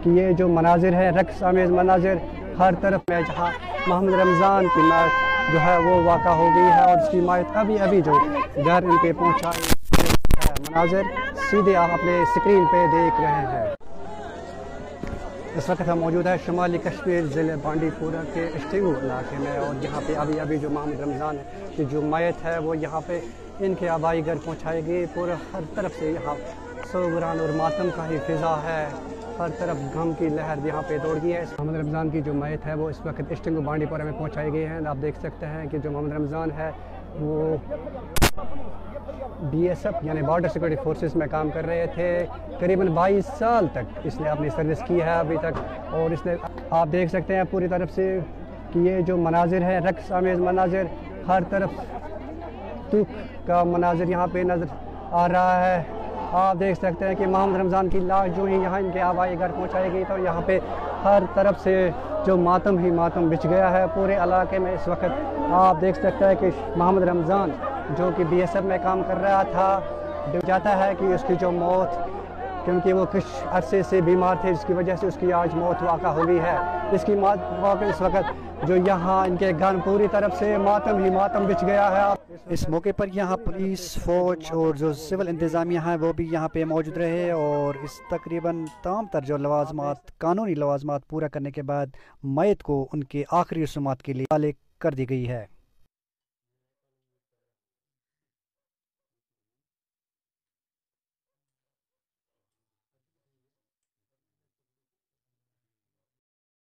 कि ये जो मनाजिर है, रक्स आमेज़ मनाजिर हर तरफ में, जहाँ मोहम्मद रमज़ान की मायत जो है वो वाक़ा हो गई है और उसकी मायत अभी अभी जो घर इन पे पहुँचा है, मनाजिर सीधे आप अपने स्क्रीन पे देख रहे हैं। इस वक्त हम मौजूद है शुमाली कश्मीर ज़िले बांडीपुरा के इश्तिगु इलाके में और यहाँ पे अभी अभी जो मोहम्मद रमज़ान की जो मायत है वो यहाँ पे इनके आबाई घर पहुँचाई गई। पूरा हर तरफ से यहाँ सोगरान और मातम का ही फिज़ा है, हर तरफ गम की लहर यहाँ पे दौड़ गई है। मोहम्मद रमज़ान की जो मायत है वो इस वक्त इश्तिगु बांडीपुरा में पहुँचाई गई है। आप देख सकते हैं कि जो मोहम्मद रमज़ान है वो BSF यानी बॉर्डर सिक्योरिटी फोर्सेस में काम कर रहे थे। करीबन 22 साल तक इसने अपनी सर्विस की है अभी तक, और इसने आप देख सकते हैं पूरी तरफ से कि ये जो मनाजिर है, रक्स आमेज़ मनाजिर, हर तरफ दुख का मनाजिर यहाँ पे नज़र आ रहा है। आप देख सकते हैं कि मोहम्मद रमज़ान की लाश जो ही यहाँ इनके आबाई घर पहुँचाई गई तो यहाँ पे हर तरफ से जो मातम ही मातम बिछ गया है पूरे इलाके में। इस वक्त आप देख सकते हैं कि मोहम्मद रमज़ान जो कि BSF में काम कर रहा था, डर जाता है कि उसकी जो मौत, क्योंकि वो कुछ अरसे से बीमार थे जिसकी वजह से उसकी आज मौत वाक़ा हो गई है। इसकी मौत इस वक्त जो यहाँ इनके घर पूरी तरफ से मातम ही मातम बिछ गया है। इस मौके पर यहाँ पुलिस, फ़ौज और जो सिविल इंतज़ामिया हैं वो भी यहाँ पे मौजूद रहे और इस तकरीबन तमाम तर जो लवाज़मात, कानूनी लवाज़मात पूरा करने के बाद मयत को उनके आखिरी रस्मात के लिए कर दी गई है।